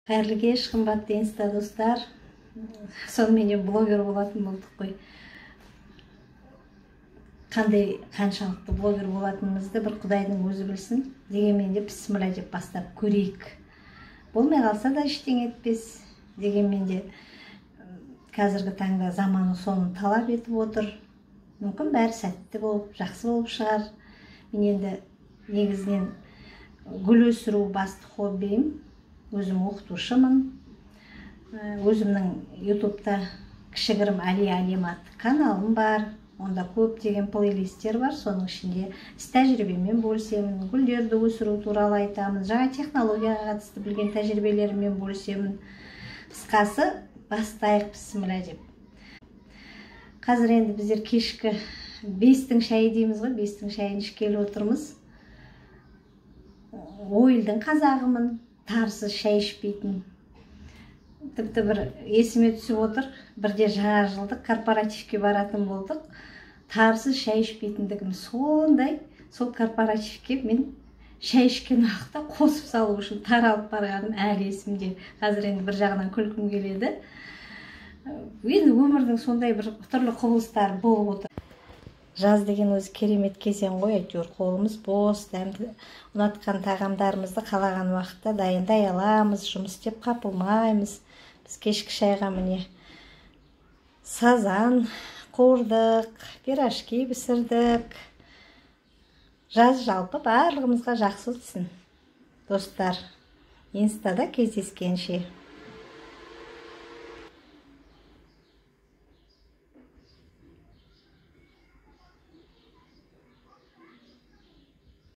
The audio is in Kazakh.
Кайырлы кеш, кымбатты инста достар. Сонымен блогер болатын болдық қой. Қаншалықты блогер болатынымызды бір Құдайдың өзі білсін. Дегенмен де бісміллә деп бастап көрейік. Болмай қалса да ештеңе етпес. Дегенмен де қазіргі таңда заманы соны талап етіп отыр. Мүмкін бәрі сәтті болып, жақсы болып шығар. Мен енді негізінен гүл өсіру басты хоббиім. Өзім оқытушымын. Өзімнің ютубта кішігірім Әлем атты каналым бар. Онда көптеген плейлисттер бар. Соның ішінде іс тәжірибемен бөлісемін, гүлдерді өсіру туралы айтамын, жаңа технологияға қатысты білген тәжірибелеріммен бөлісемін. Қысқасы, бастайық бісміллә деп. Қазір енді біздер кешкі 5-тің шайы дейміз ғой, 5-тің шайын ішкелі отырмыз. Ойылдың қазағымын, тарсыз шай ішпейтін. Тіпті бір есіме түсіп отыр, бірде жаңа жылдық корпоративке баратын болдық. Тарсыз шай ішпейтіндігім сондай, сол корпоративке мен шай ішкен уақытта қосып салу үшін таралып барғаным әлі есімде. Қазір енді бір жағынан күлкім келеді. Енді өмірдің сондай бір түрлі құбылыстары болып отыр. Жаз деген өзі керемет кезең ғой, әйтеуір қолымыз бос, дәмді ұнатқан тағамдарымызды қалаған уақытта дайындай аламыз, жұмыс істеп қапылмаймыз. Біз кешкі шайға міне сазан қуырдық, пирожки пісірдік. Жаз жалпы барлығымызға жақсы өтсін. Достар, инстада кездескенше.